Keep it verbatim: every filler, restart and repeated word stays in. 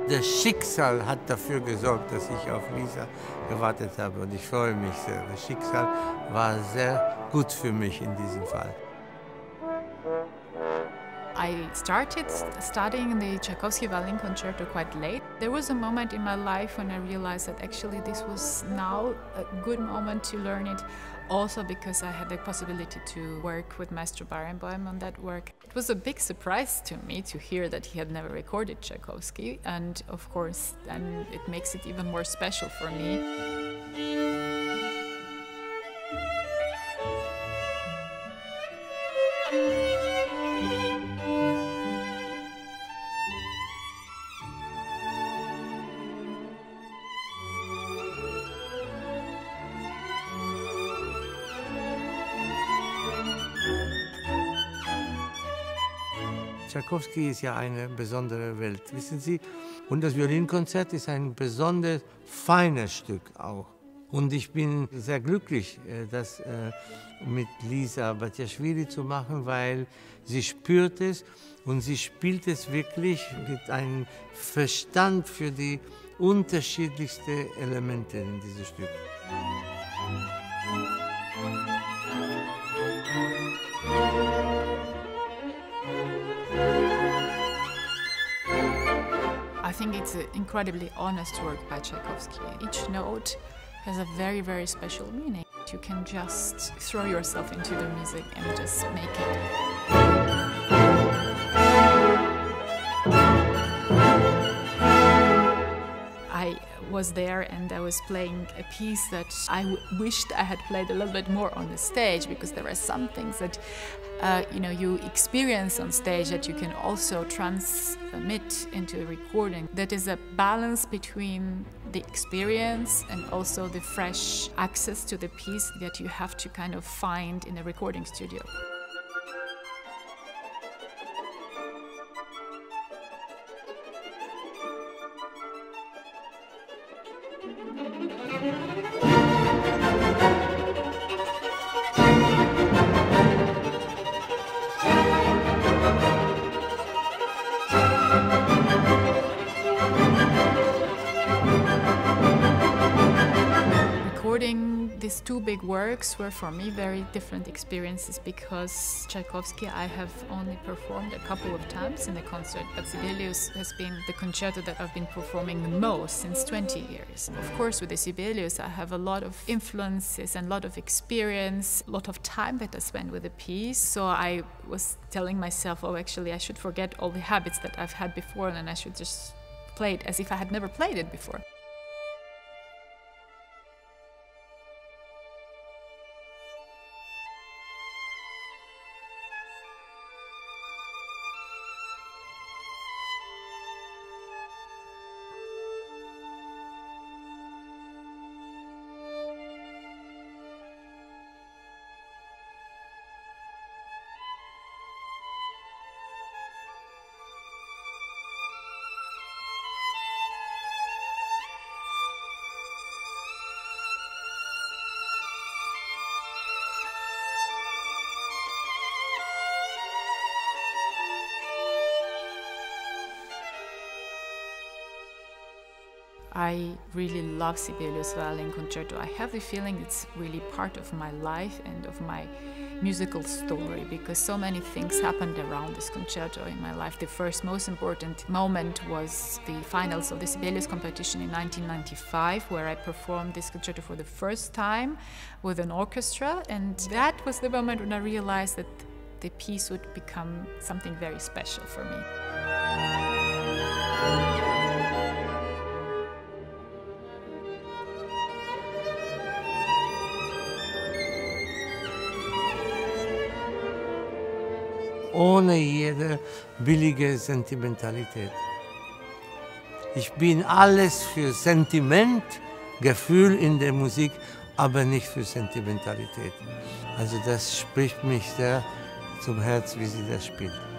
Das Schicksal hat dafür gesorgt, dass ich auf Lisa gewartet habe und ich freue mich sehr. Das Schicksal war sehr gut für mich in diesem Fall. I started studying the Tchaikovsky Violin Concerto quite late. There was a moment in my life when I realized that actually this was now a good moment to learn it, also because I had the possibility to work with Maestro Barenboim on that work. It was a big surprise to me to hear that he had never recorded Tchaikovsky, and of course then it makes it even more special for me. Tchaikovsky ist ja eine besondere Welt, wissen Sie? Und das Violinkonzert ist ein besonders feines Stück auch. Und ich bin sehr glücklich, das mit Lisa Batiashvili zu machen, weil sie spürt es und sie spielt es wirklich mit einem Verstand für die unterschiedlichsten Elemente in diesem Stück. I think it's an incredibly honest work by Tchaikovsky. Each note has a very, very special meaning. You can just throw yourself into the music and just make it. I was there and I was playing a piece that I w wished I had played a little bit more on the stage, because there are some things that uh, you know, you experience on stage that you can also transmit into a recording. That is a balance between the experience and also the fresh access to the piece that you have to kind of find in a recording studio. Recording these two big works were for me very different experiences, because Tchaikovsky I have only performed a couple of times in the concert, but Sibelius has been the concerto that I've been performing the most since twenty years. Of course, with the Sibelius I have a lot of influences and a lot of experience, a lot of time that I spent with the piece, so I was telling myself, oh, actually I should forget all the habits that I've had before and I should just play it as if I had never played it before. I really love Sibelius Violin Concerto. I have the feeling it's really part of my life and of my musical story, because so many things happened around this concerto in my life. The first most important moment was the finals of the Sibelius competition in nineteen ninety-five, where I performed this concerto for the first time with an orchestra, and that was the moment when I realized that the piece would become something very special for me. Ohne jede billige Sentimentalität. Ich bin alles für Sentiment, Gefühl in der Musik, aber nicht für Sentimentalität. Also das spricht mich sehr zum Herz, wie sie das spielt.